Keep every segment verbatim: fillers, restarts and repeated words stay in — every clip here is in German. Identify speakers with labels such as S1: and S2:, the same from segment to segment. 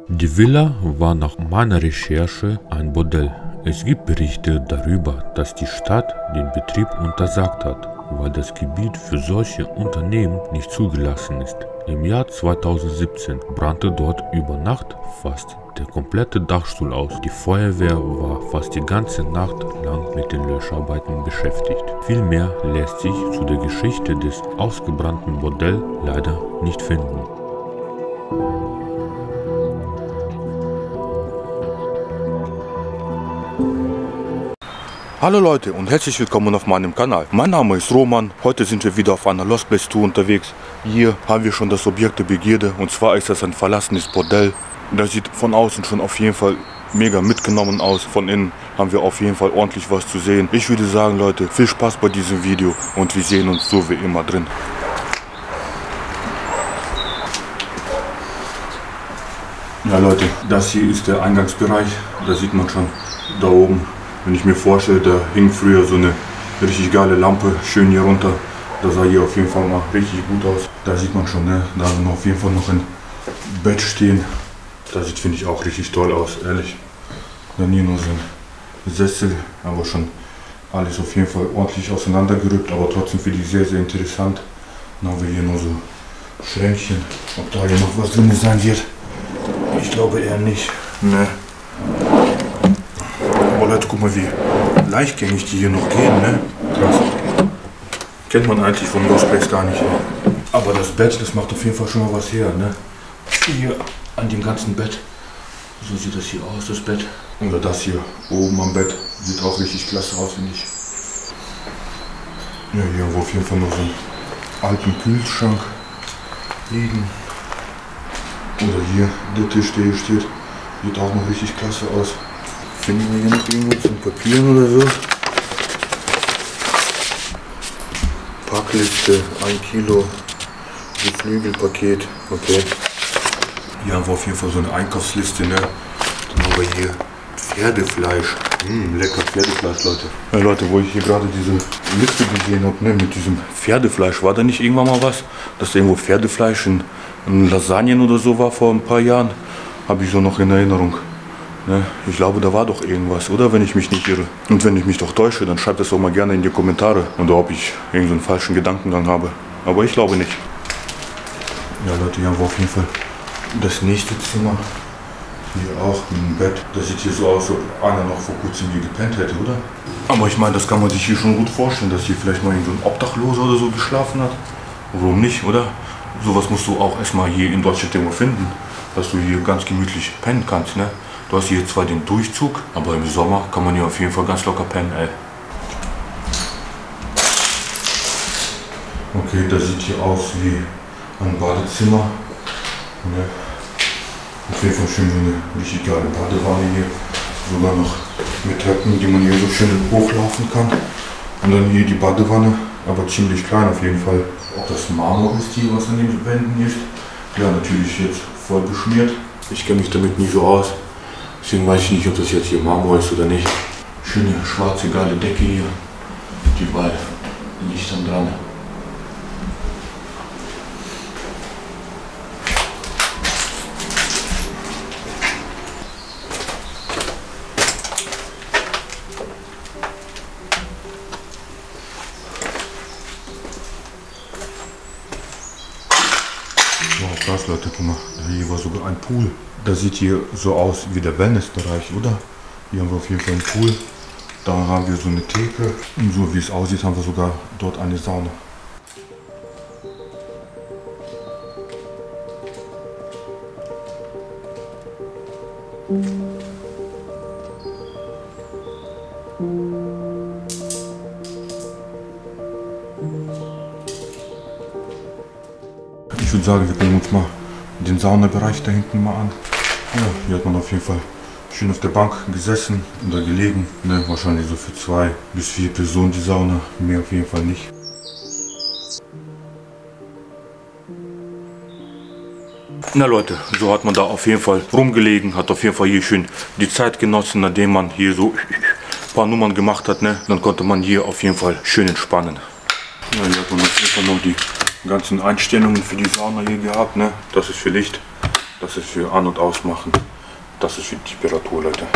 S1: Die Villa war nach meiner Recherche ein Bordell. Es gibt Berichte darüber, dass die Stadt den Betrieb untersagt hat, weil das Gebiet für solche Unternehmen nicht zugelassen ist. Im Jahr zweitausendsiebzehn brannte dort über Nacht fast der komplette Dachstuhl aus. Die Feuerwehr war fast die ganze Nacht lang mit den Löscharbeiten beschäftigt. Viel mehr lässt sich zu der Geschichte des ausgebrannten Bordells leider nicht finden.
S2: Hallo Leute und herzlich willkommen auf meinem Kanal. Mein Name ist Roman. Heute sind wir wieder auf einer Lost Place Tour unterwegs. Hier haben wir schon das Objekt der Begierde, und zwar ist das ein verlassenes Bordell. Das sieht von außen schon auf jeden Fall mega mitgenommen aus. Von innen haben wir auf jeden Fall ordentlich was zu sehen. Ich würde sagen, Leute, viel Spaß bei diesem Video und wir sehen uns so wie immer drin. Ja Leute, das hier ist der Eingangsbereich. Da sieht man schon da oben. Wenn ich mir vorstelle, da hing früher so eine richtig geile Lampe schön hier runter. Das sah hier auf jeden Fall mal richtig gut aus. Da sieht man schon, ne? Da haben wir auf jeden Fall noch ein Bett stehen. Das sieht, finde ich, auch richtig toll aus, ehrlich. Dann hier noch so ein Sessel, aber schon alles auf jeden Fall ordentlich auseinandergerückt, aber trotzdem finde ich sehr, sehr interessant. Dann haben wir hier noch so Schränkchen. Ob da hier noch was drin sein wird? Ich glaube eher nicht. Ne. Aber Leute, guck mal, wie leichtgängig die hier noch gehen, ne? Krass. Kennt man eigentlich von Lost Place gar nicht. Aber das Bett, das macht auf jeden Fall schon mal was her, ne? Hier an dem ganzen Bett. So sieht das hier aus, das Bett. Oder das hier oben am Bett. Sieht auch richtig klasse aus, finde ich. Ja, hier haben wir auf jeden Fall noch so einen alten Kühlschrank liegen. Oder hier, der Tisch, der hier steht. Sieht auch noch richtig klasse aus. Finden wir hier noch irgendwo zum Papieren oder so? Packliste, ein Kilo, Geflügelpaket, okay. Hier haben wir auf jeden Fall so eine Einkaufsliste, ne? Dann haben wir hier Pferdefleisch. Mmh, lecker Pferdefleisch, Leute. Ja Leute, wo ich hier gerade diese Liste gesehen habe, ne, mit diesem Pferdefleisch, war da nicht irgendwann mal was? Dass da irgendwo Pferdefleisch in, in Lasagnen oder so war vor ein paar Jahren? Habe ich so noch in Erinnerung. Ne, ich glaube, da war doch irgendwas, oder? Wenn ich mich nicht irre. Und wenn ich mich doch täusche, dann schreibt das doch mal gerne in die Kommentare. Oder ob ich irgendeinen so falschen Gedankengang habe. Aber ich glaube nicht. Ja Leute, hier haben wir auf jeden Fall das nächste Zimmer. Hier auch mit dem Bett. Das sieht hier so aus, als ob einer noch vor kurzem hier gepennt hätte, oder? Aber ich meine, das kann man sich hier schon gut vorstellen, dass hier vielleicht mal irgend so ein Obdachloser oder so geschlafen hat. Warum nicht, oder? Sowas musst du auch erstmal hier in Deutschland irgendwo finden. Dass du hier ganz gemütlich pennen kannst, ne? Du hast hier zwar den Durchzug, aber im Sommer kann man hier auf jeden Fall ganz locker pennen, ey. Okay, das sieht hier aus wie ein Badezimmer. Ja. Auf jeden Fall schön so eine richtig geile Badewanne hier. Sogar noch mit Treppen, die man hier so schön hochlaufen kann. Und dann hier die Badewanne, aber ziemlich klein auf jeden Fall. Ob das Marmor ist hier, was an den Wänden ist. Ja, natürlich jetzt voll beschmiert. Ich kenne mich damit nie so aus. Deswegen weiß ich nicht, ob das jetzt hier Marmor ist oder nicht. Schöne schwarze geile Decke hier. Die bei Lichtern dran. Wow, krass Leute, guck mal. Hier war sogar ein Pool. Das sieht hier so aus wie der Wellnessbereich, oder? Hier haben wir auf jeden Fall einen Pool. Da haben wir so eine Theke. Und so wie es aussieht, haben wir sogar dort eine Sauna. Ich würde sagen, wir gucken uns mal den Saunabereich da hinten mal an. Ja, hier hat man auf jeden Fall schön auf der Bank gesessen oder gelegen. Ne, wahrscheinlich so für zwei bis vier Personen die Sauna. Mehr auf jeden Fall nicht. Na Leute, so hat man da auf jeden Fall rumgelegen, hat auf jeden Fall hier schön die Zeit genossen, nachdem man hier so ein paar Nummern gemacht hat. Ne, dann konnte man hier auf jeden Fall schön entspannen. Ja, hier hat man auf jeden Fall noch die ganzen Einstellungen für die Sauna hier gehabt. Ne, das ist für Licht. Das ist für An- und Ausmachen. Das ist für die Temperatur, Leute.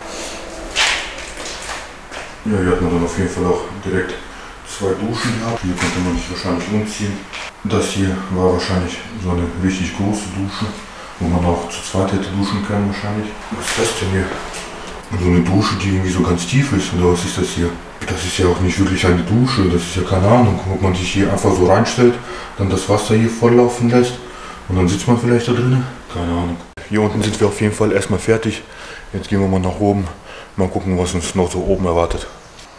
S2: Ja, hier hat man dann auf jeden Fall auch direkt zwei Duschen gehabt. Hier konnte man sich wahrscheinlich umziehen. Das hier war wahrscheinlich so eine richtig große Dusche, wo man auch zu zweit hätte duschen können wahrscheinlich. Was ist das denn hier? So eine Dusche, die irgendwie so ganz tief ist. Oder was ist das hier? Das ist ja auch nicht wirklich eine Dusche. Das ist ja keine Ahnung, ob man sich hier einfach so reinstellt, dann das Wasser hier volllaufen lässt und dann sitzt man vielleicht da drinnen. Keine Ahnung. Hier unten sind wir auf jeden Fall erstmal fertig. Jetzt gehen wir mal nach oben. Mal gucken, was uns noch so oben erwartet.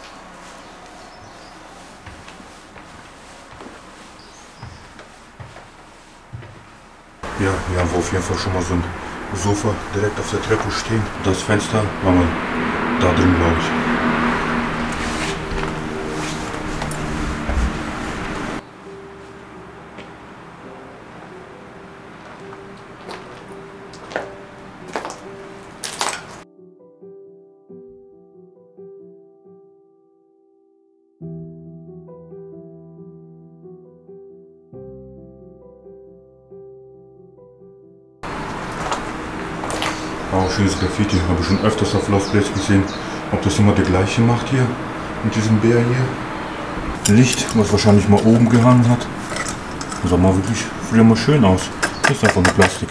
S2: Ja, hier haben wir auf jeden Fall schon mal so ein Sofa direkt auf der Treppe stehen. Das Fenster war man da drin, glaube ich. Auch schönes Graffiti, habe ich schon öfters auf Lost Place gesehen. Ob das immer der gleiche macht hier, mit diesem Bär hier. Licht, was wahrscheinlich mal oben gehangen hat. Das sah mal wirklich früher mal schön aus. Das ist einfach nur Plastik.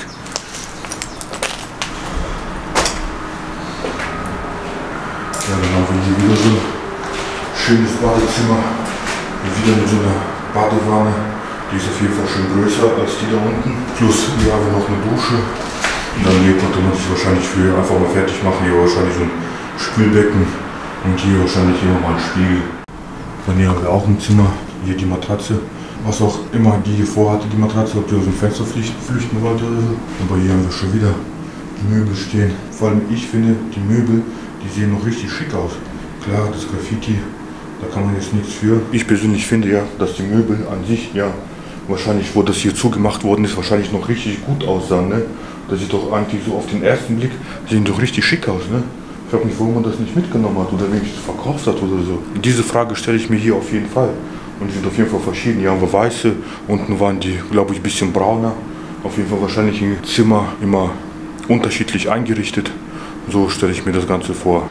S2: Ja, dann haben wir hier wieder so ein schönes Badezimmer. Wieder mit so einer Badewanne. Die ist auf jeden Fall schon größer als die da unten. Plus hier haben wir noch eine Dusche. Und dann hier konnte man sich wahrscheinlich für einfach mal fertig machen. Hier wahrscheinlich so ein Spülbecken und hier wahrscheinlich hier nochmal ein Spiegel. Dann hier haben wir auch ein Zimmer. Hier die Matratze. Was auch immer die hier vorhatte, die Matratze, ob die aus dem Fenster flüchten wollte oder so. Aber hier haben wir schon wieder die Möbel stehen. Vor allem ich finde, die Möbel, die sehen noch richtig schick aus. Klar, das Graffiti, da kann man jetzt nichts für. Ich persönlich finde ja, dass die Möbel an sich, ja, wahrscheinlich, wo das hier zugemacht worden ist, wahrscheinlich noch richtig gut aussahen, ne? Das sieht doch eigentlich so auf den ersten Blick, sehen doch richtig schick aus, ne? Ich frage mich, warum man das nicht mitgenommen hat oder wenigstens verkauft hat oder so. Diese Frage stelle ich mir hier auf jeden Fall. Und die sind auf jeden Fall verschieden. Hier haben wir weiße, unten waren die, glaube ich, ein bisschen brauner. Auf jeden Fall wahrscheinlich im Zimmer immer unterschiedlich eingerichtet. So stelle ich mir das Ganze vor.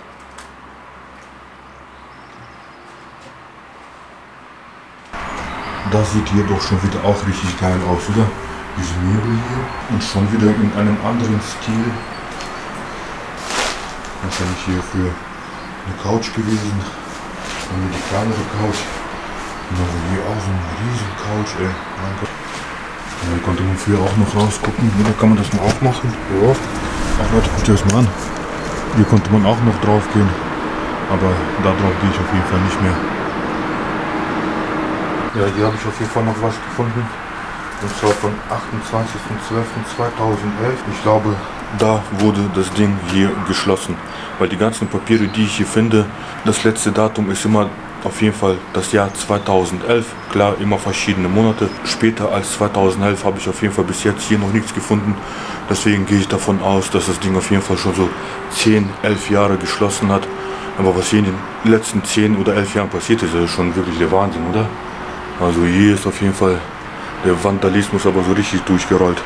S2: Das sieht hier doch schon wieder auch richtig geil aus, oder? Diese Möbel hier und schon wieder in einem anderen Stil. Wahrscheinlich hier für eine Couch gewesen. Und die kleinere Couch. Und dann hier auch so eine riesen Couch, ey. Mein Gott. Ja, hier konnte man früher auch noch rausgucken. Hier kann man das mal aufmachen. Ja. Ach Leute, guckt euch das mal an. Hier konnte man auch noch drauf gehen. Aber da drauf gehe ich auf jeden Fall nicht mehr. Ja, hier habe ich auf jeden Fall noch was gefunden. Und zwar vom achtundzwanzigsten zwölften zweitausendelf. Ich glaube, da wurde das Ding hier geschlossen. Weil die ganzen Papiere, die ich hier finde, das letzte Datum ist immer auf jeden Fall das Jahr zweitausendelf. Klar, immer verschiedene Monate. Später als zweitausendelf habe ich auf jeden Fall bis jetzt hier noch nichts gefunden. Deswegen gehe ich davon aus, dass das Ding auf jeden Fall schon so zehn, elf Jahre geschlossen hat. Aber was hier in den letzten zehn oder elf Jahren passiert ist, ist schon wirklich der Wahnsinn, oder? Also hier ist auf jeden Fall der Vandalismus aber so richtig durchgerollt.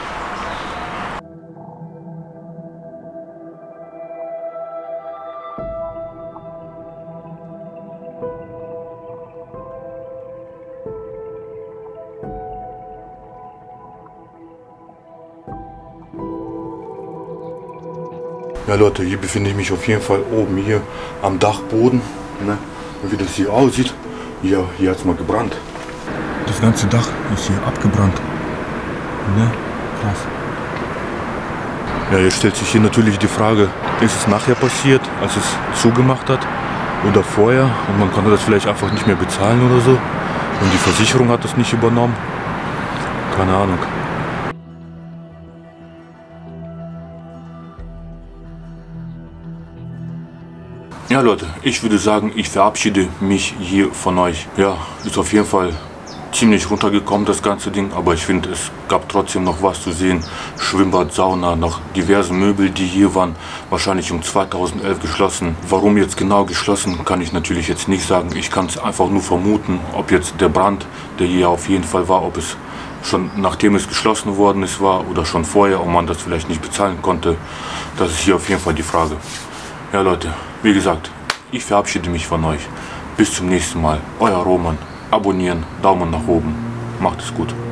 S2: Ja Leute, hier befinde ich mich auf jeden Fall oben hier am Dachboden. Ne? Und wie das hier aussieht, hier, hier hat es mal gebrannt. Das ganze Dach ist hier abgebrannt. Ne? Krass. Ja, jetzt stellt sich hier natürlich die Frage, ist es nachher passiert, als es zugemacht hat oder vorher und man konnte das vielleicht einfach nicht mehr bezahlen oder so und die Versicherung hat das nicht übernommen? Keine Ahnung. Ja Leute, ich würde sagen, ich verabschiede mich hier von euch. Ja, ist auf jeden Fall ziemlich runtergekommen, das ganze Ding, aber ich finde, es gab trotzdem noch was zu sehen. Schwimmbad, Sauna, noch diverse Möbel, die hier waren, wahrscheinlich um zweitausendelf geschlossen. Warum jetzt genau geschlossen, kann ich natürlich jetzt nicht sagen. Ich kann es einfach nur vermuten, ob jetzt der Brand, der hier auf jeden Fall war, ob es schon nachdem es geschlossen worden ist war oder schon vorher und man das vielleicht nicht bezahlen konnte. Das ist hier auf jeden Fall die Frage. Ja Leute, wie gesagt, ich verabschiede mich von euch. Bis zum nächsten Mal. Euer Roman. Abonnieren, Daumen nach oben. Macht es gut.